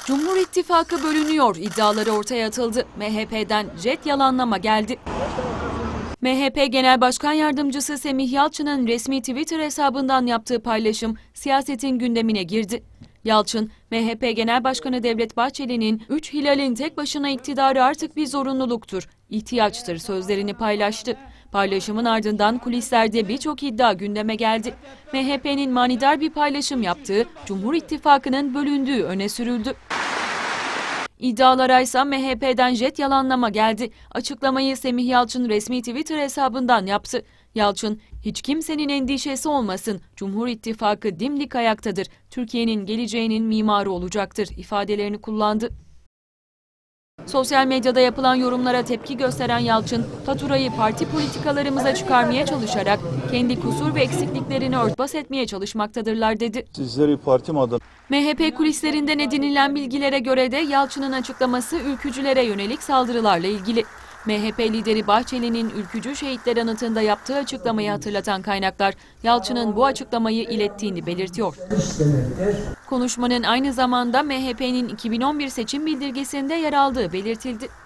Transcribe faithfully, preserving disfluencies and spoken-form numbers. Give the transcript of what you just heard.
Cumhur İttifakı bölünüyor iddiaları ortaya atıldı. M H P'den jet yalanlama geldi. M H P Genel Başkan Yardımcısı Semih Yalçın'ın resmi Twitter hesabından yaptığı paylaşım siyasetin gündemine girdi. Yalçın, M H P Genel Başkanı Devlet Bahçeli'nin üç hilalin tek başına iktidarı artık bir zorunluluktur, ihtiyaçtır sözlerini paylaştı. Paylaşımın ardından kulislerde birçok iddia gündeme geldi. M H P'nin manidar bir paylaşım yaptığı, Cumhur İttifakı'nın bölündüğü öne sürüldü. İddialara ise M H P'den jet yalanlama geldi. Açıklamayı Semih Yalçın resmi Twitter hesabından yaptı. Yalçın, hiç kimsenin endişesi olmasın, Cumhur İttifakı dimdik ayaktadır, Türkiye'nin geleceğinin mimarı olacaktır ifadelerini kullandı. Sosyal medyada yapılan yorumlara tepki gösteren Yalçın, faturayı parti politikalarımıza çıkarmaya çalışarak kendi kusur ve eksikliklerini örtbas etmeye çalışmaktadırlar dedi. Sizleri partim adına. M H P kulislerinden edinilen bilgilere göre de Yalçın'ın açıklaması ülkücülere yönelik saldırılarla ilgili. M H P lideri Bahçeli'nin ülkücü şehitler anıtında yaptığı açıklamayı hatırlatan kaynaklar, Yalçın'ın bu açıklamayı ilettiğini belirtiyor. Konuşmanın aynı zamanda M H P'nin iki bin on bir seçim bildirgesinde yer aldığı belirtildi.